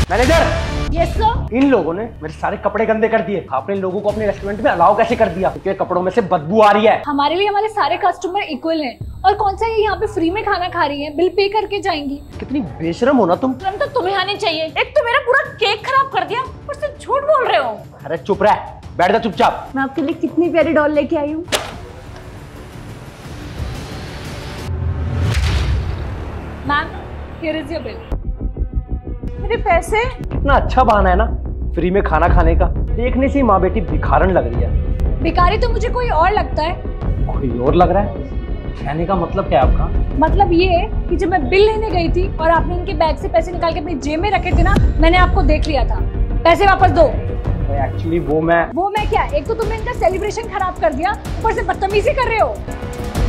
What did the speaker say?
Manager. Yes sir. इन लोगों ने मेरे सारे कपड़े गंदे कर दिए। आपने इन लोगों को अपने रेस्टोरेंट में अलाउ कैसे कर दिया? क्योंकि कपड़ों में से बदबू आ रही है। हमारे लिए हमारे सारे कस्टमर इक्वल हैं और कौन सा ये यहाँ पे फ्री में खाना खा रही है, बिल पे करके जाएंगी। कितनी बेशरम हो ना तुम। शर्म तो तुम्हें आनी चाहिए। एक तो मेरा पूरा केक खराब कर दिया, ऊपर से झूठ बोल रहे हो। अरे चुप रह, बैठ जा चुपचाप। मैं आपके लिए कितनी प्यारी डॉल लेके आई हूँ। Ma'am, here is your bill. मेरे पैसे? इतना अच्छा बहाना है ना फ्री में खाना खाने का। देखने से ही माँ बेटी भिखारन लग रही है। भिखारी तो मुझे कोई और लगता है। कोई और लग रहा है? कहने का मतलब क्या है आपका? मतलब ये है कि जब मैं बिल लेने गई थी और आपने इनके बैग से पैसे निकाल के अपनी जेब में रखे थे ना, मैंने आपको देख लिया था। पैसे वापस दो। एक्चुअली वो मैं क्या? एक तो तुमने इनका सेलिब्रेशन खराब कर दिया, ऊपर से बदतमीजी कर रहे हो।